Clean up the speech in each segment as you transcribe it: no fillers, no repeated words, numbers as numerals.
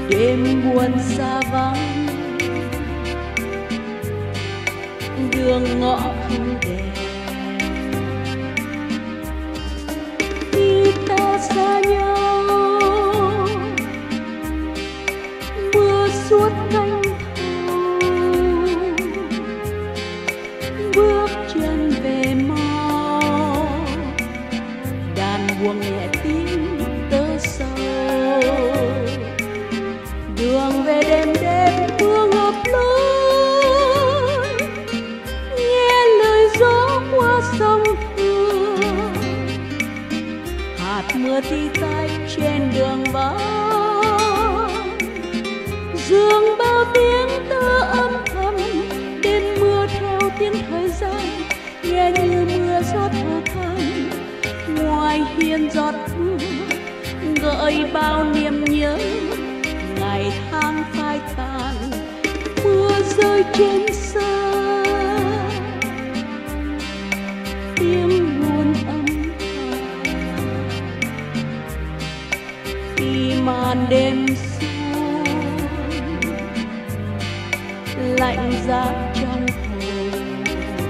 đêm buồn xa vắng, đường ngõ không đèn. Khi ta xa nhau, mưa suốt cánh thâu, bước chân về mau, đàn buông nhẹ tiếng tơ sầu. Đường về đêm đêm mưa ngập lối, nghe lời gió qua sông Hương. Hạt mưa tí tách trên đường vắng, dường bao tiếng tơ âm thầm. Đêm mưa theo tiếng thời gian, nghe như mưa giọt thở than. Ngoài hiên giọt mưa gợi bao niềm nhớ, ngày tháng phai tàn, mưa rơi trên sân, tiếng buồn âm thầm. Khi màn đêm xuống lạnh giá trong hồn,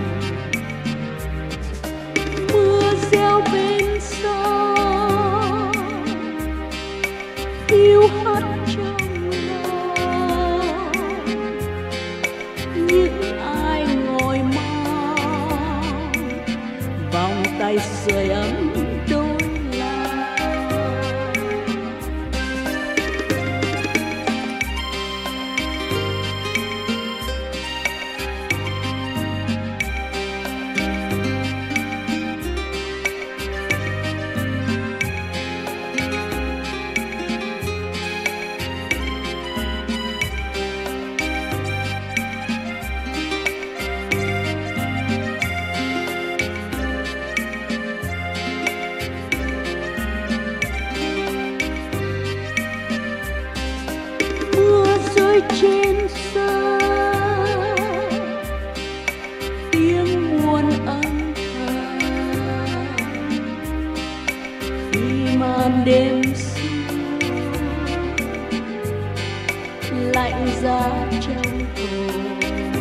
mưa reo bên sông hiu hắt trong lòng. Những ai ngồi mong vòng tay sưởi ấm đôi lòng. Trên sân tiếng buồn âm thầm. Khi màn đêm xuống lạnh giá trong hồn,